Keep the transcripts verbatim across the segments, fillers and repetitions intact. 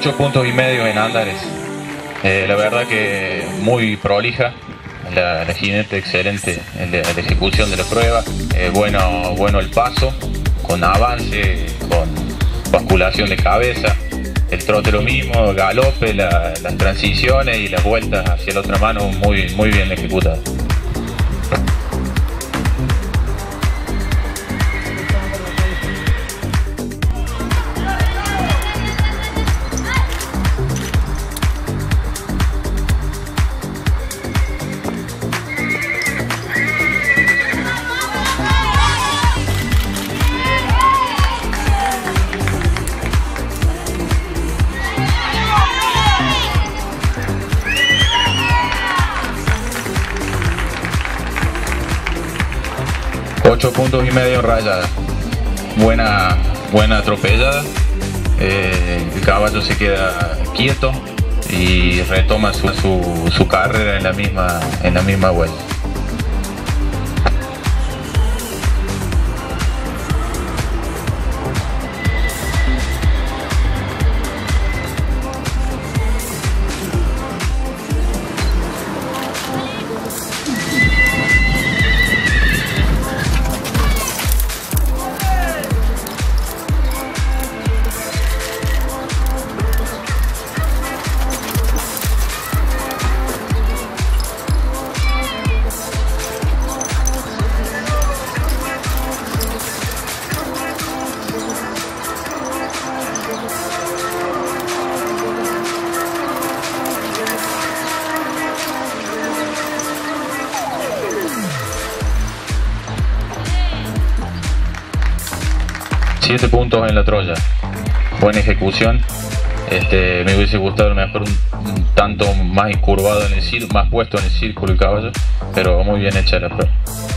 Ocho puntos y medio en Andares. Eh, la verdad que muy prolija. La, la jinete excelente en la, la ejecución de la prueba. Eh, bueno, bueno el paso, con avance, con basculación de cabeza. El trote lo mismo, el galope, la, las transiciones y las vueltas hacia la otra mano muy, muy bien ejecutadas. Ocho puntos y medio en rayada. Buena, buena atropellada. Eh, el caballo se queda quieto y retoma su, su, su carrera en la misma, en la misma vuelta. Siete puntos en la Troya, buena ejecución. Este, me hubiese gustado a lo mejor un, un tanto más incurvado en el círculo, más puesto en el círculo el caballo, pero muy bien hecha la prueba.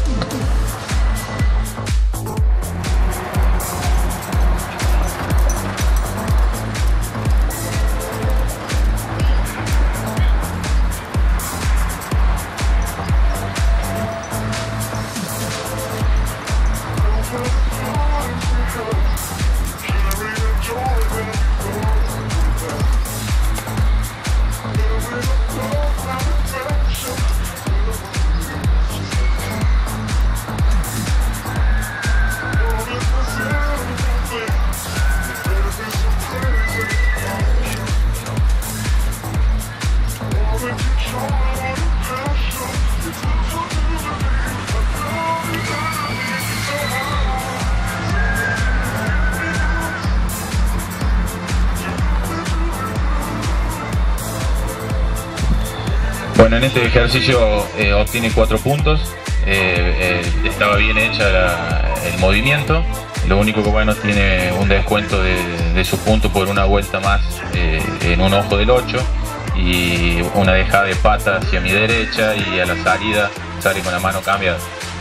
Bueno, en este ejercicio eh, obtiene cuatro puntos, eh, eh, estaba bien hecha la, el movimiento, lo único que bueno tiene un descuento de, de su punto por una vuelta más eh, en un ojo del ocho y una dejada de pata hacia mi derecha y a la salida sale con la mano cambiada.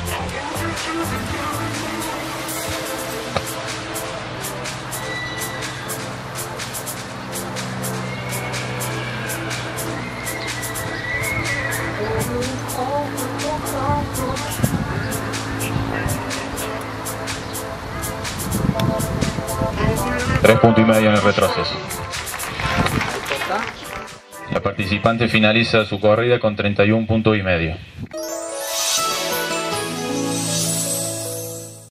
Tres puntos y medio en el retroceso. La participante finaliza su corrida con treinta y un puntos y medio.